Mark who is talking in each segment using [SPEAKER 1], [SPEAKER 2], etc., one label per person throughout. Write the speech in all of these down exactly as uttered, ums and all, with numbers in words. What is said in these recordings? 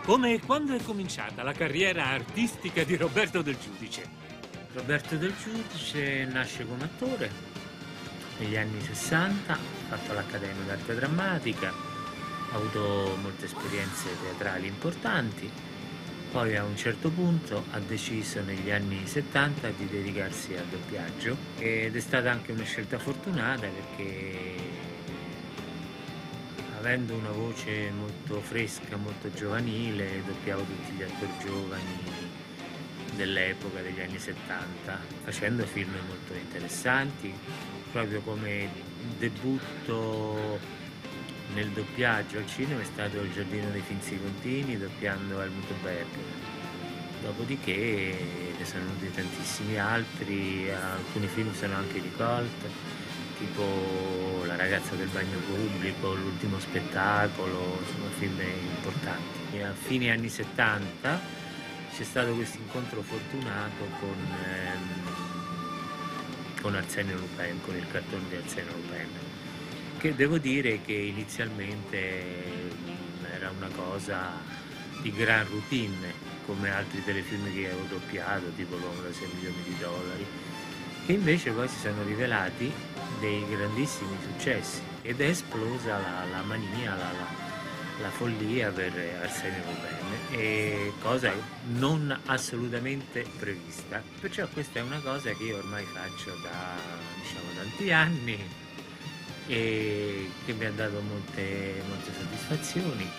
[SPEAKER 1] Come e quando è cominciata la carriera artistica di Roberto Del Giudice?
[SPEAKER 2] Roberto Del Giudice nasce come attore negli anni sessanta, ha fatto l'Accademia d'Arte Drammatica, ha avuto molte esperienze teatrali importanti, poi a un certo punto ha deciso negli anni settanta di dedicarsi al doppiaggio ed è stata anche una scelta fortunata perché avendo una voce molto fresca, molto giovanile, doppiavo tutti gli attori giovani dell'epoca, degli anni settanta, facendo film molto interessanti, proprio come debutto nel doppiaggio al cinema è stato Il Giardino dei Finzi Contini, doppiando Helmut Berger. Dopodiché ne sono venuti tantissimi altri, alcuni film sono anche di cult, tipo La ragazza del bagno pubblico, L'ultimo spettacolo, sono film importanti. E a fine anni settanta c'è stato questo incontro fortunato con, ehm, con Arsène Lupin, con il cartone di Arsène Lupin, che devo dire che inizialmente era una cosa di gran routine, come altri telefilm che avevo doppiato, tipo L'uomo da sei milioni di dollari, che invece poi si sono rivelati dei grandissimi successi ed è esplosa la, la mania, la, la, la follia per Arsène Lupin, e cosa non assolutamente prevista. Perciò questa è una cosa che io ormai faccio da, diciamo, tanti anni e che mi ha dato molte, molte soddisfazioni.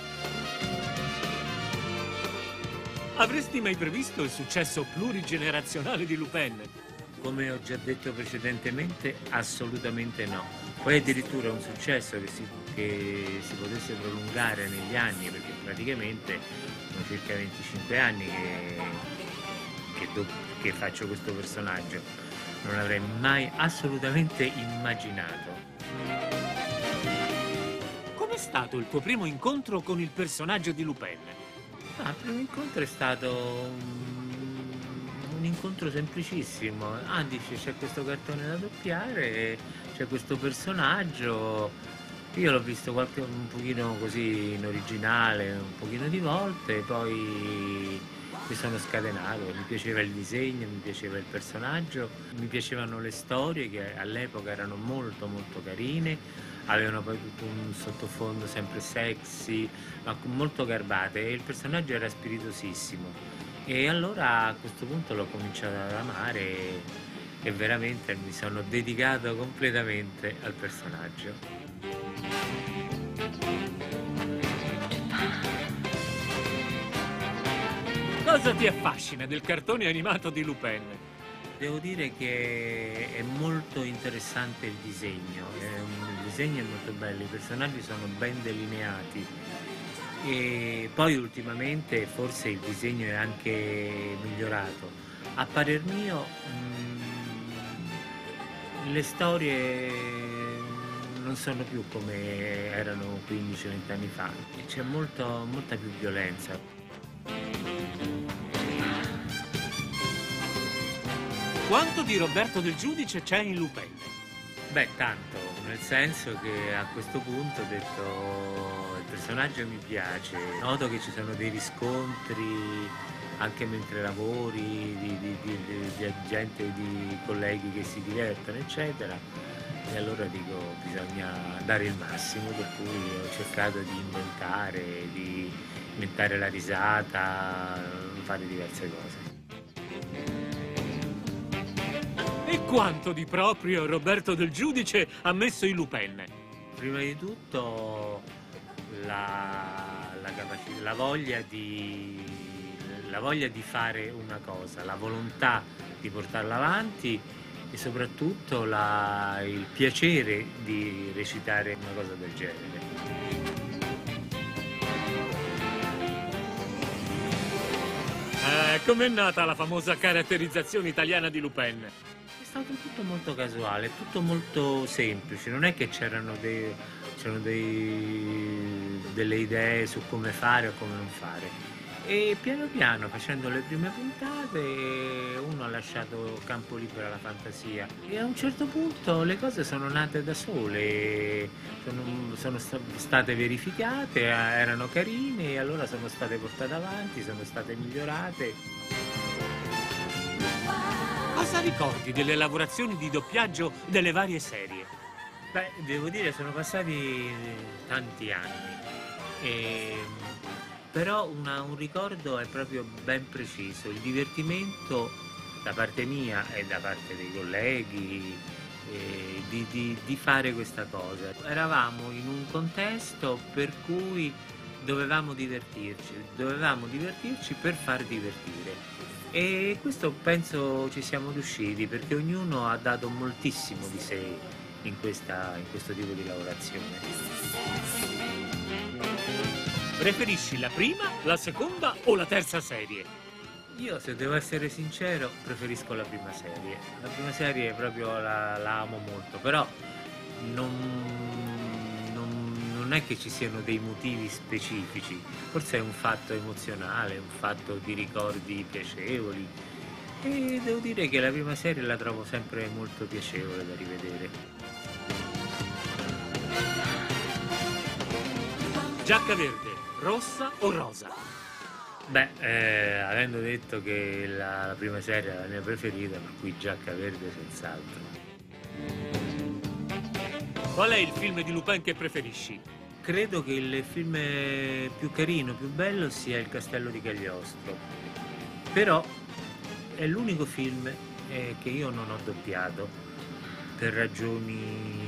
[SPEAKER 1] Avresti mai previsto il successo plurigenerazionale di Lupin?
[SPEAKER 2] Come ho già detto precedentemente, assolutamente no. Poi addirittura un successo che si, che si potesse prolungare negli anni, perché praticamente sono circa venticinque anni che, che, do, che faccio questo personaggio. Non avrei mai assolutamente immaginato.
[SPEAKER 1] Com'è stato il tuo primo incontro con il personaggio di Lupin?
[SPEAKER 2] Ah, il primo incontro è stato un, un incontro semplicissimo. Ah, dice, c'è questo cartone da doppiare, c'è questo personaggio. Io l'ho visto qualche, un pochino così in originale, un pochino di volte, poi mi sono scatenato. Mi piaceva il disegno, mi piaceva il personaggio, mi piacevano le storie che all'epoca erano molto molto carine. Avevano poi tutto un sottofondo sempre sexy, ma molto garbate, e il personaggio era spiritosissimo. E allora a questo punto l'ho cominciato ad amare e, e veramente mi sono dedicato completamente al personaggio.
[SPEAKER 1] Cosa ti affascina del cartone animato di Lupin?
[SPEAKER 2] Devo dire che è molto interessante il disegno, è un, il disegno è molto bello, i personaggi sono ben delineati e poi ultimamente forse il disegno è anche migliorato. A parer mio mh, le storie non sono più come erano quindici venti anni fa e c'è molto, molta più violenza.
[SPEAKER 1] Quanto di Roberto Del Giudice c'è in Lupin?
[SPEAKER 2] Beh, tanto, nel senso che a questo punto ho detto il personaggio mi piace, noto che ci sono dei riscontri anche mentre lavori, di, di, di, di, di gente, di colleghi che si divertono, eccetera, e allora dico bisogna dare il massimo, per cui ho cercato di inventare, di inventare la risata, fare diverse cose.
[SPEAKER 1] E quanto di proprio Roberto Del Giudice ha messo in Lupin?
[SPEAKER 2] Prima di tutto la, la, capacità, la, voglia di, la voglia di fare una cosa, la volontà di portarla avanti e soprattutto la, il piacere di recitare una cosa del genere.
[SPEAKER 1] Eh, com'è nata la famosa caratterizzazione italiana di Lupin?
[SPEAKER 2] È stato tutto molto casuale, tutto molto semplice, non è che c'erano dei, c'erano dei, delle idee su come fare o come non fare. E piano piano, facendo le prime puntate, uno ha lasciato campo libero alla fantasia e a un certo punto le cose sono nate da sole, sono, sono sta- state verificate, eh, erano carine e allora sono state portate avanti, sono state migliorate.
[SPEAKER 1] Cosa ricordi delle lavorazioni di doppiaggio delle varie serie?
[SPEAKER 2] Beh, devo dire, sono passati tanti anni, e, però una- un ricordo è proprio ben preciso, il divertimento da parte mia e da parte dei colleghi eh, di, di- di fare questa cosa. Eravamo in un contesto per cui dovevamo divertirci, dovevamo divertirci per far divertire. E questo penso ci siamo riusciti perché ognuno ha dato moltissimo di sé in, questa, in questo tipo di lavorazione.
[SPEAKER 1] Preferisci la prima, la seconda o la terza serie?
[SPEAKER 2] Io, se devo essere sincero, preferisco la prima serie. La prima serie proprio la, la amo molto, però non, non- non è che ci siano dei motivi specifici, forse è un fatto emozionale, un fatto di ricordi piacevoli. E devo dire che la prima serie la trovo sempre molto piacevole da rivedere.
[SPEAKER 1] Giacca verde, rossa o rosa?
[SPEAKER 2] Beh, eh, avendo detto che la, la prima serie è la mia preferita, per cui giacca verde senz'altro.
[SPEAKER 1] Qual è il film di Lupin che preferisci?
[SPEAKER 2] Credo che il film più carino, più bello sia Il Castello di Cagliostro, però è l'unico film eh, che io non ho doppiato per ragioni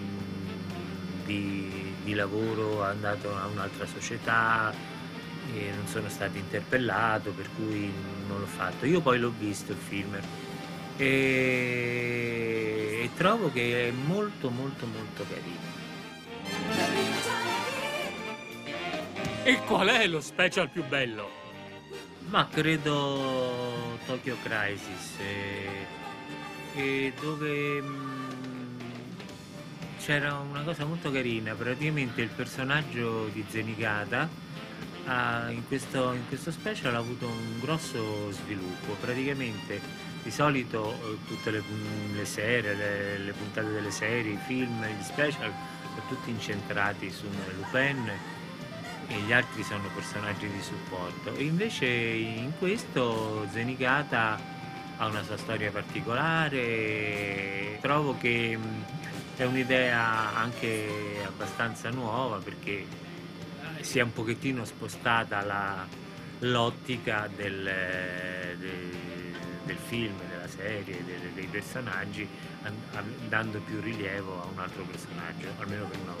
[SPEAKER 2] di, di lavoro, andato a un'altra società e non sono stato interpellato, per cui non l'ho fatto. Io poi l'ho visto il film e, e trovo che è molto molto molto carino.
[SPEAKER 1] E qual è lo special più bello?
[SPEAKER 2] Ma credo Tokyo Crisis, eh, e dove mh, c'era una cosa molto carina, praticamente il personaggio di Zenigata ha- in questo, in questo special ha avuto un grosso sviluppo, praticamente di solito eh, tutte le, pun- le serie, le, le puntate delle serie, i film, gli special sono tutti incentrati su Lupin e gli altri sono personaggi di supporto. E invece in questo Zenigata ha una sua storia particolare. Trovo che mh, è un'idea anche abbastanza nuova perché eh, si è un pochettino spostata la- l'ottica del, del- del film, della serie, dei, dei personaggi, an- an- dando più rilievo a un altro personaggio, almeno per una